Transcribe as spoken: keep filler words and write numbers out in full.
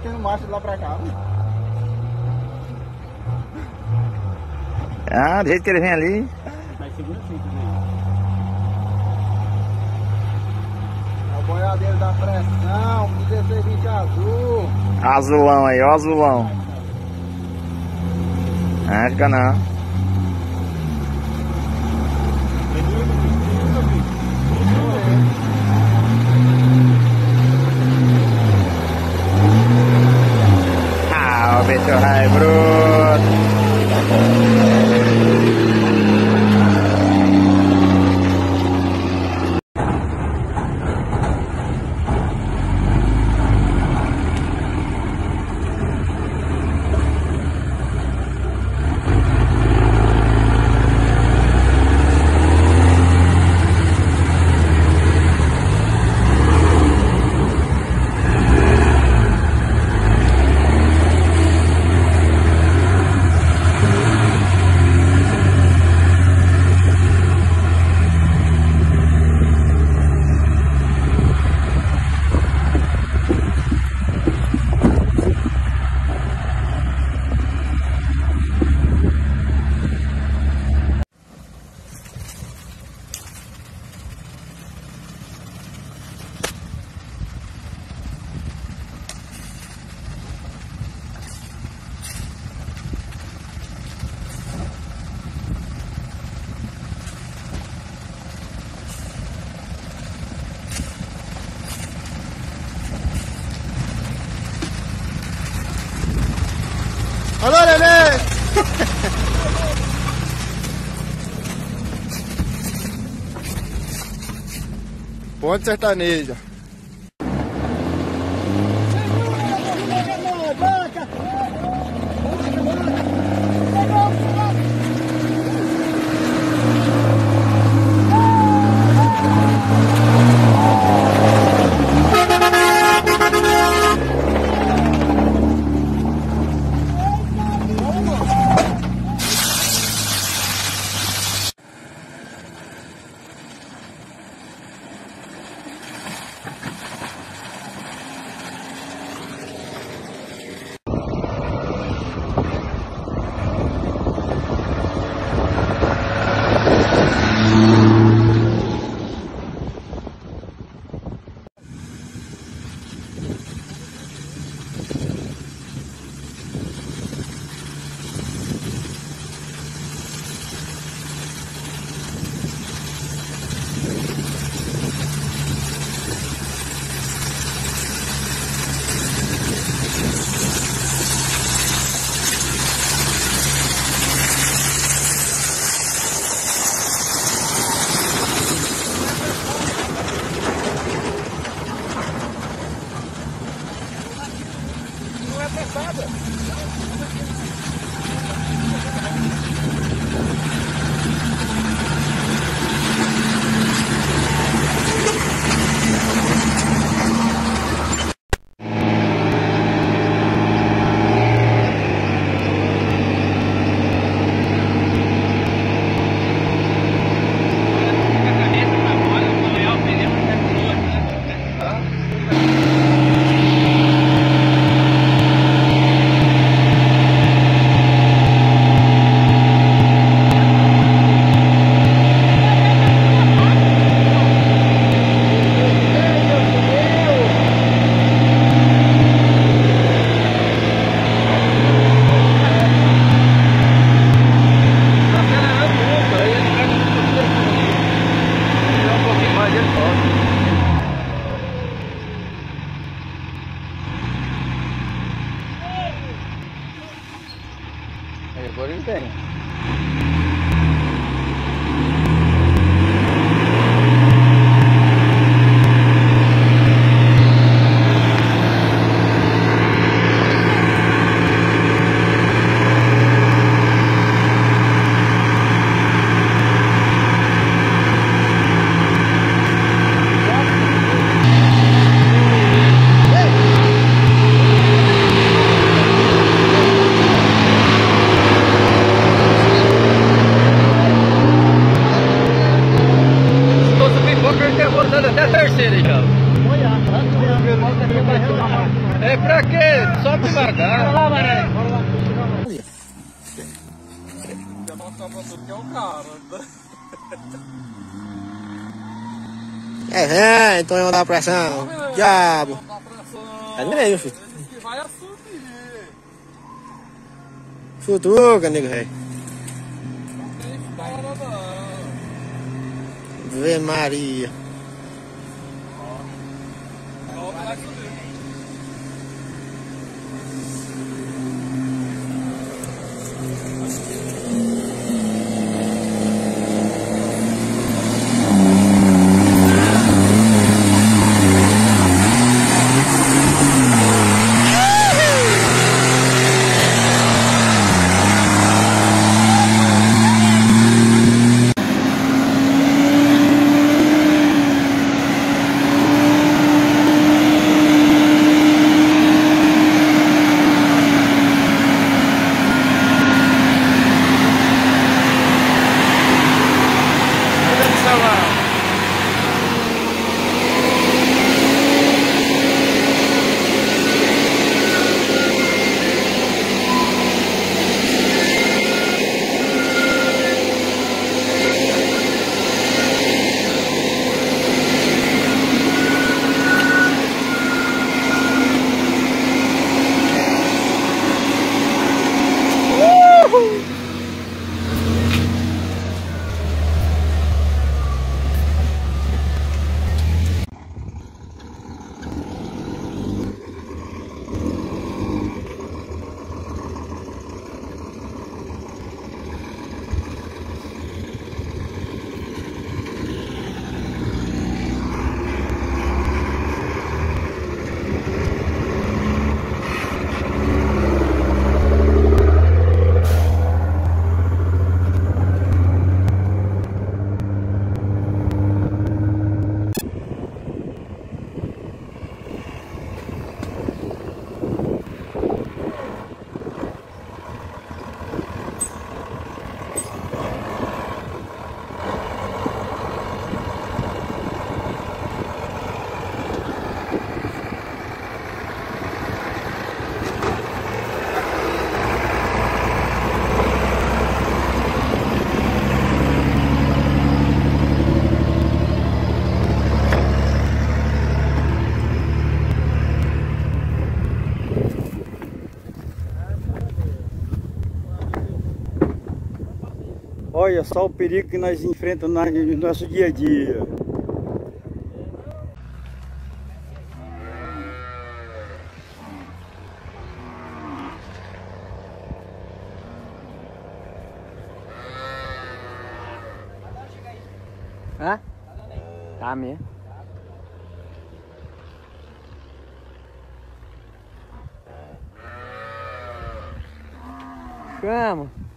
metendo marcha de lá pra cá. Ah, do jeito que ele vem ali. Mas segura assim também. É o boiadeiro da pressão, dezesseis vinte azul. Azulão aí, ó, azulão. Ah, fica não. Ah, o bicho raio bruto. Alô, neném! Ponte sertaneja. Agora ele tem. pra quê? Sobe devagar. Bora lá, mané. Bora lá. Já mostrar pra tudo que é o cara. É, vem, então eu vou dar pressão. Diabo. É nem, meu filho. Que vai assumir. Futuca, nego, velho. Não tem história, não. Vê Maria. Ó, vai subir. Olha só o perigo que nós enfrentamos no nosso dia a dia. Hã? Tá mesmo. Vamos.